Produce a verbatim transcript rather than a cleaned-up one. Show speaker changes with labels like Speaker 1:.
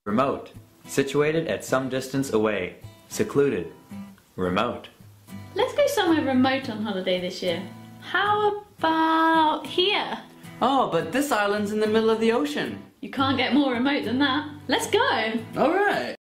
Speaker 1: Remote. Situated at some distance away. Secluded. Remote.
Speaker 2: Let's go somewhere remote on holiday this year. How about here?
Speaker 3: Oh, but this island's in the middle of the ocean.
Speaker 2: You can't get more remote than that. Let's go!
Speaker 3: Alright.